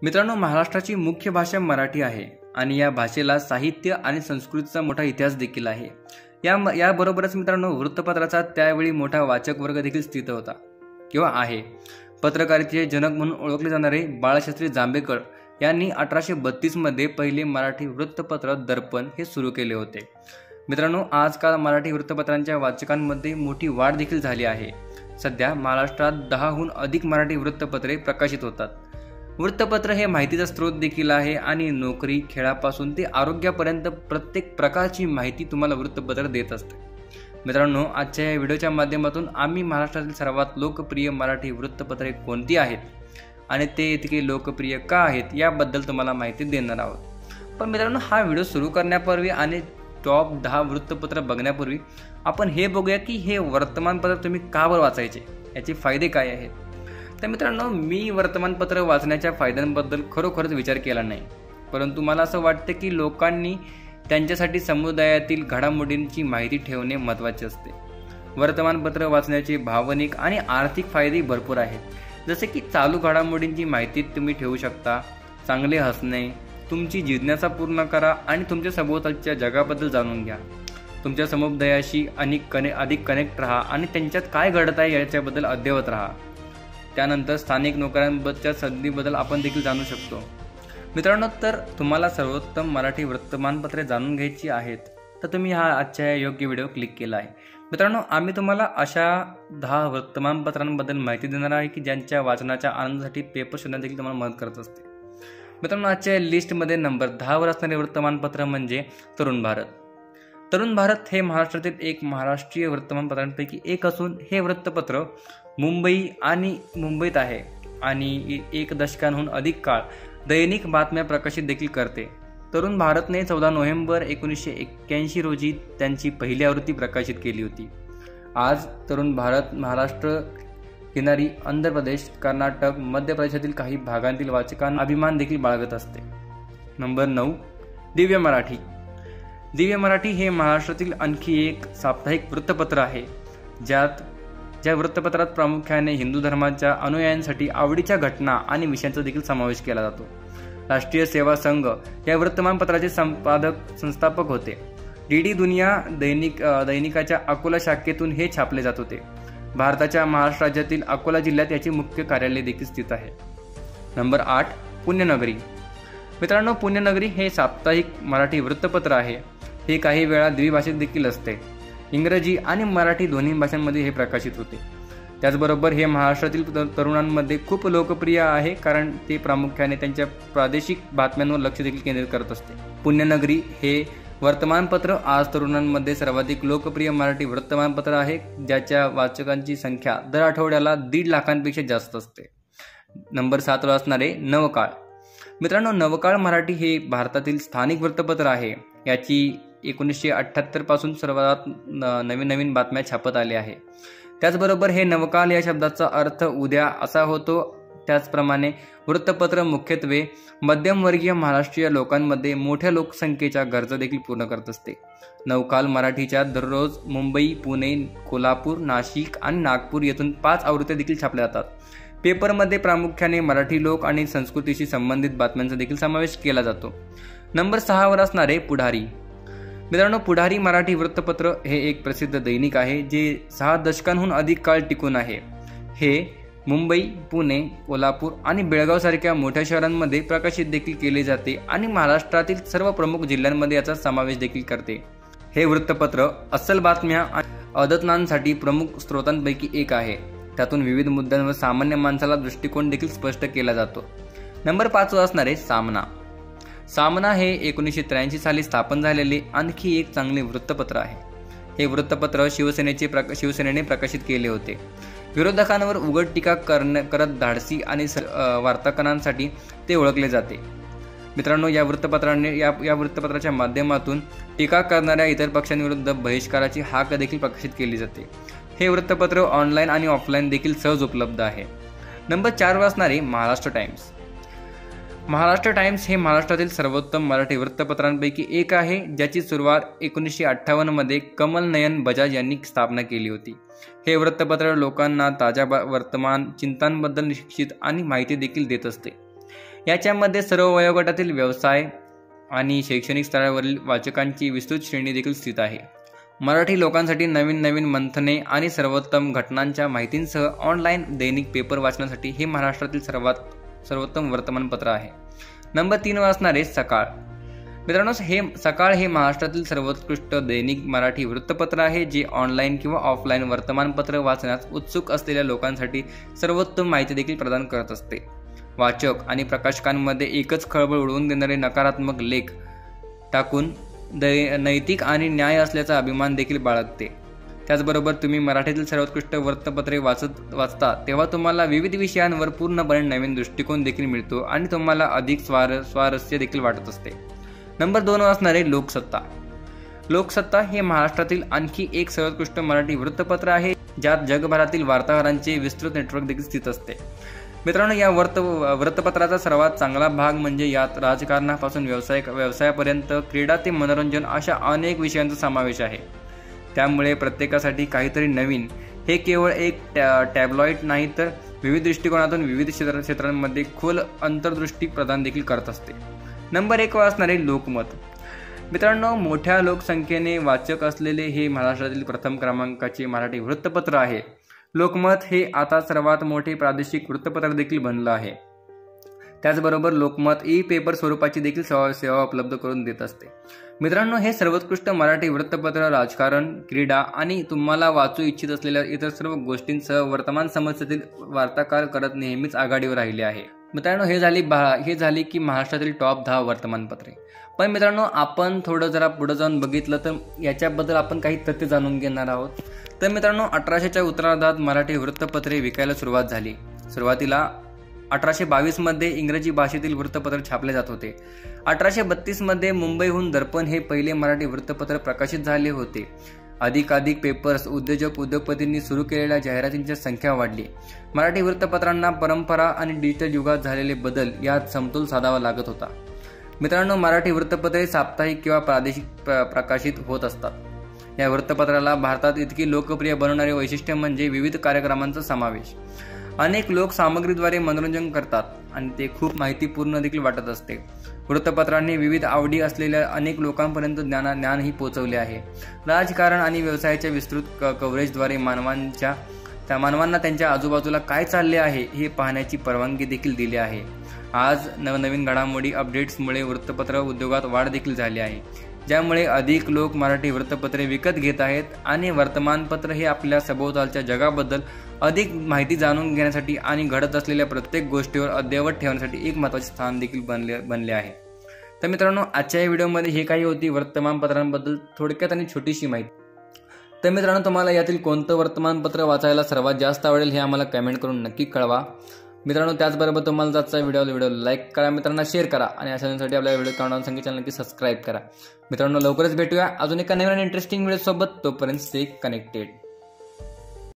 मित्रांनो, महाराष्ट्राची मुख्य भाषा मराठी आहे आणि या भाषेला साहित्य आणि संस्कृतीचा मोठा इतिहास देखील आहे। याबरोबरच मित्रांनो, वृत्तपत्राचा त्यावेळी मोठा वाचक वर्ग देखील स्थित होता किंवा आहे। पत्रकारितेचे जनक म्हणून ओळखले जाणारे बाळशास्त्री जांभेकर यांनी 1832 मध्ये पहिले मराठी वृत्तपत्र दर्पण हे सुरू केले होते। मित्रांनो, आजकाल मराठी वृत्तपत्रांच्या वाचकांमध्ये मोठी वाढ देखील झाली आहे। सध्या महाराष्ट्रात 10हून अधिक मराठी वृत्तपत्रे प्रकाशित होतात। वृत्तपत्र हे माहितीचा स्रोत देखील आहे आणि नोकरी, खेळापासून ते आरोग्यापर्यंत प्रत्येक प्रकारची माहिती तुम्हाला वृत्तपत्र देत असते। मित्रांनो, आजच्या या व्हिडिओच्या माध्यमातून आम्ही महाराष्ट्रातील सर्वात लोकप्रिय मराठी वृत्तपत्रे कोणती आहेत आणि ते इतके लोकप्रिय का आहेत याबद्दल तुम्हाला माहिती देणार आहोत। पण मित्रांनो, हा व्हिडिओ सुरू करण्यापूर्वी आणि टॉप 10 वृत्तपत्र बघण्यापूर्वी आपण हे बघूया की हे वर्तमानपत्र तुम्ही का बरं वाचायचे, याचे फायदे काय आहेत। तर मित्रांनो, मी वर्तमानपत्र वाचण्याच्या फायद्यांबद्दल खरोखरच विचार केला नाही, परंतु मला असं वाटतं की लोकांनी त्यांच्यासाठी समुदायातील घडामोडींची माहिती ठेवणे महत्त्वाचे असते। वर्तमानपत्र वाचण्याचे भावनिक आणि आर्थिक फायदे भरपूर आहेत, जसे की चालू घडामोडींची माहिती तुम्ही ठेवू शकता, चांगले हसणे, तुमची जिज्ञासा पूर्ण करा आणि तुमच्या सभोवतालच्या जगाबद्दल जाणून घ्या। तुमच्या समुदायाशी अधिक कनेक्ट राहा आणि त्यांच्यात काय घडत आहे याच्याबद्दल अद्ययावत राहा। त्यानंतर स्थानिक नोकऱ्यांबद्दलच्या संधीबद्दल आपण देखील जाणू शकतो। मित्रांनो, तर तुम्हाला सर्वोत्तम मराठी वर्तमानपत्रे जाणून घ्यायची आहेत तर तुम्ही हा आजच्या योग्य व्हिडिओ क्लिक केला आहे। मित्रांनो, आम्ही तुम्हाला अशा 10 वर्तमानपत्रांबद्दल माहिती देणार आहे की ज्यांच्या वाचनाच्या आनंदासाठी पेपर शोधण्यात देखील तुम्हाला मदत करत असते। मित्रांनो, आजच्या लिस्टमध्ये नंबर 10 वर असणारे वर्तमानपत्र म्हणजे तरुण भारत। तरुण भारत हे महाराष्ट्रातील एक महाराष्ट्रीय वर्तमानपत्रांपैकी एक असून हे वृत्तपत्र मुंबईत आहे आणि 1 दशकांहून अधिक काळ दैनिक बातम्या प्रकाशित देखील करते। तरुण भारतने 14 नोव्हेंबर 1981 रोजी त्यांची पहिली आवृत्ती प्रकाशित केली होती। आज तरुण भारत महाराष्ट्र किनारी आंध्र प्रदेश, कर्नाटक, मध्य प्रदेशातील काही भागांतील वाचकांना अभिमान देखील बाळगत असते। नंबर 9, दिव्य मराठी। दिव्य मराठी हे महाराष्ट्रातील आणखी एक साप्ताहिक वृत्तपत्र आहे, ज्या वृत्तपत्रात प्रामुख्याने हिंदू धर्माच्या अनुयायांसाठी आवडीच्या घटना आणि विषयांचा देखील समावेश केला जातो। राष्ट्रीय सेवा संघ या वर्तमानपत्राचे संस्थापक होते। डीडी दुनिया दैनिकाच्या अकोला शाखेतून हे छापले जात होते। भारताच्या महाराष्ट्र राज्यातील अकोला जिल्ह्यात याचे मुख्य कार्यालय देखील स्थित आहे। नंबर 8, पुण्यनगरी। मित्रांनो, पुण्यनगरी हे साप्ताहिक मराठी वृत्तपत्र आहे। हे काही वेळा द्विभाषिक देखील असते। इंग्रजी आणि मराठी दोन्ही भाषांमध्ये हे प्रकाशित होते। त्याचबरोबर हे महाराष्ट्रातील तरुणांमध्ये खूप लोकप्रिय आहे, कारण ते प्रामुख्याने त्यांच्या प्रादेशिक बातम्यांवर लक्ष देखील केंद्रित करत असते। पुण्यनगरी हे वर्तमानपत्र आज तरुणांमध्ये सर्वाधिक लोकप्रिय मराठी वर्तमानपत्र आहे, ज्याच्या वाचकांची संख्या दर आठवड्याला 1.5 लाखांपेक्षा जास्त असते। नंबर 7 वर असणारे नवकाळ। मित्रांनो, नवकाळ मराठी हे भारतातील स्थानिक वृत्तपत्र आहे। याची 1978 पासून सर्वात नवीन बातम्या छापत आल्या आहे। त्याचबरोबर हे नवकाळ या शब्दाचा अर्थ उद्या असा होतो। त्याचप्रमाणे वृत्तपत्र मुख्यत्वे मध्यमवर्गीय महाराष्ट्रीय लोकांमध्ये मोठ्या लोकसंख्येच्या गरजा देखील पूर्ण करत असते। नवकाळ मराठीच्या दररोज मुंबई, पुणे, कोल्हापूर, नाशिक आणि नागपूर येथून 5 आवृत्त्या देखील छापल्या जातात। पेपरमध्ये प्रामुख्याने मराठी लोक आणि संस्कृतीशी संबंधित बातम्यांचा देखील समावेश केला जातो। नंबर 6 वर असणारे पुढारी। मित्रांनो, पुढारी मराठी वृत्तपत्र हे एक प्रसिद्ध दैनिक आहे, जे 6 दशकांहून अधिक काळ टिकून आहे। हे मुंबई, पुणे, कोल्हापूर आणि बेळगाव सारख्या मोठ्या शहरांमध्ये प्रकाशित देखील केले जाते आणि महाराष्ट्रातील सर्व प्रमुख जिल्ह्यांमध्ये याचा समावेश देखील करते। हे वृत्तपत्र अस्सल बातम्या आणि अद्यतनांसाठी प्रमुख स्रोतांपैकी एक आहे। त्यातून विविध मुद्द्यांवर सामान्य माणसाला दृष्टिकोन देखील स्पष्ट केला जातो। नंबर 5 वर असणारे सामना। सामना हे 1983 साली स्थापन झालेले आणखी एक चांगले वृत्तपत्र आहे। हे वृत्तपत्र शिवसेनेने प्रकाशित केले होते। विरोधकांवर उघड टीका करत धाडसी आणि वार्तांकनासाठी ते ओळखले जाते। मित्रांनो, या वृत्तपत्राच्या माध्यमातून टीका करणाऱ्या इतर पक्षांविरुद्ध बहिष्काराची हाक देखील प्रकाशित केली जाते। हे वृत्तपत्र ऑनलाईन आणि ऑफलाईन देखील सहज उपलब्ध आहे। नंबर 4 वर असणारे महाराष्ट्र टाइम्स। महाराष्ट्र टाइम्स हे महाराष्ट्रातील सर्वोत्तम मराठी वृत्तपत्रांपैकी एक आहे, ज्याची सुरुवात 1958 मध्ये कमल नयन बजाज यांनी स्थापना केली होती। हे वृत्तपत्र लोकांना ताज्या वर्तमान चिंतांबद्दल शिक्षित आणि माहिती देखील देत असते। याच्यामध्ये सर्व वयोगटातील व्यवसाय आणि शैक्षणिक स्तरावरील वाचकांची विस्तृत श्रेणी देखील स्थित आहे. मराठी लोकांसाठी नवीन नवीन मंथने आणि सर्वोत्तम घटनांच्या माहितींसह ऑनलाईन दैनिक पेपर वाचण्यासाठी हे महाराष्ट्रातील सर्वोत्तम वर्तमानपत्र आहे. नंबर 3 वर असणारे सकाळ. मित्रांनो, सकाळ हे महाराष्ट्रातील सर्वोत्कृष्ट दैनिक मराठी वृत्तपत्र आहे, जे ऑनलाईन किंवा ऑफलाईन वर्तमानपत्र वाचण्यास उत्सुक असलेल्या लोकांसाठी सर्वोत्तम माहिती देखील प्रदान करत असते. वाचक आणि प्रकाशकांमध्ये एकच खळबळ उडवून देणारे नकारात्मक लेख टाकून नैतिक आणि न्याय असल्याचा अभिमान देखील बाळगते. त्याचबरोबर तुम्ही मराठीतील सर्वोत्कृष्ट वृत्तपत्रे वाचता तेव्हा तुम्हाला विविध विषयांवर पूर्णपणे नवीन दृष्टिकोन देखील मिळतो आणि तुम्हाला अधिक स्वारस्य देखील वाटत असते. नंबर 2 वर असणारे लोकसत्ता. लोकसत्ता हे महाराष्ट्रातील आणखी एक सर्वोत्कृष्ट मराठी वृत्तपत्र आहे, ज्यात जगभरातील वार्ताहरांचे विस्तृत नेटवर्क देखील स्थित असते. मित्रांनो, या वृत्तपत्राचा सर्वात चांगला भाग म्हणजे यात राजकारणापासून व्यवसायापर्यंत, क्रीडा ते मनोरंजन अशा अनेक विषयांचा समावेश आहे. त्यामुळे प्रत्येकासाठी काहीतरी नवीन हे केवळ एक टॅब्लॉइड नाही, तर विविध दृष्टिकोनातून विविध क्षेत्रांमध्ये खोल अंतर्दृष्टी प्रदान देखील करत असते. नंबर 1 वर असणारे लोकमत. मित्रांनो, मोठ्या लोकसंख्येने वाचक असलेले हे महाराष्ट्रातील प्रथम क्रमांकाचे मराठी वृत्तपत्र आहे. लोकमत हे आता सर्वात मोठे प्रादेशिक वृत्तपत्र देखील बनलं आहे. त्याचबरोबर लोकमत ई-पेपर स्वरूपाची देखील सेवा उपलब्ध करून देत असते. मित्रांनो, हे सर्वोत्कृष्ट मराठी वृत्तपत्र राजकारण, क्रीडा आणि तुम्हाला वाचू इच्छित असलेल्या इतर सर्व गोष्टींसह वर्तमान समस्येतील वार्ताकार करत नेहमीच आघाडीवर राहिले आहे. मित्रांनो, हे झाली की महाराष्ट्रातील टॉप 10 वर्तमानपत्रे. पण मित्रांनो, आपण थोडं जरा पुढे जाऊन बघितलं तर याच्याबद्दल आपण काही तथ्य जाणून घेणार आहोत. तर मित्रांनो, 1800च्या उत्तरार्धात मराठी वृत्तपत्रे विकायला सुरुवात झाली. सुरुवातीला 1822 मध्ये इंग्रजी भाषेतील वृत्तपत्र छापले जात होते. 1832 मध्ये मुंबईहून दर्पण हे पहिले मराठी वृत्तपत्र प्रकाशित झाले होते. अधिकाधिक पेपर्स, उद्योगपतींनी सुरू केलेल्या जाहिरातींची संख्या वाढली. मराठी वृत्तपत्रांना परंपरा आणि डिजिटल युगात झालेले बदल यात समतोल साधावा लागत होता. मित्रांनो, मराठी वृत्तपत्रे साप्ताहिक किंवा प्रादेशिक प्रकाशित होत असतात. या वृत्तपत्राला भारतात इतकी लोकप्रिय बनवणारे वैशिष्ट्य म्हणजे विविध कार्यक्रमांचा समावेश. अनेक लोक सामग्रीद्वारे मनोरंजन करतात आणि ते खूप माहितीपूर्ण देखील वाटत असते. वृत्तपत्रांनी विविध आवडी असलेल्या अनेक लोकांपर्यंत ज्ञानही पोहोचवले आहे. राजकारण आणि व्यवसायाच्या विस्तृत कव्हरेजद्वारे मानवांना त्यांच्या आजूबाजूला काय चालले आहे हे पाहण्याची परवानगी देखील दिली आहे. आज नवनवीन घडामोडी अपडेट्समुळे वृत्तपत्र उद्योगात वाढ देखील झाली आहे, ज्यामुळे अधिक लोक मराठी वृत्तपत्रे विकत घेत आहेत आणि वर्तमानपत्र हे आपल्या सभोवतालच्या जगाबद्दल अधिक माहिती जाणून घेण्यासाठी आणि घडत असलेल्या प्रत्येक गोष्टीवर अद्ययावत ठेवण्यासाठी एक महत्त्वाचे स्थान देखील बनले आहे. तर मित्रांनो, आजच्या या व्हिडिओमध्ये हे काही होती वर्तमानपत्रांबद्दल थोडक्यात आणि छोटीशी माहिती. तर मित्रांनो, तुम्हाला यातील कोणतं वर्तमानपत्र वाचायला सर्वात जास्त आवडेल हे आम्हाला कमेंट करून नक्की कळवा. मित्रांनो, त्याचबरोबर तुम्हाला आजचा व्हिडिओ लाईक करा, मित्रांना शेअर करा आणि अशांसाठी आपल्या व्हिडिओ काउंटडाऊन संगीत चॅनल नक्की सबस्क्राईब करा. मित्रांनो, लवकरच भेटूया अजून एका नवीन इंटरेस्टिंग व्हिडिओ सोबत. तोपर्यंत स्टे कनेक्टेड.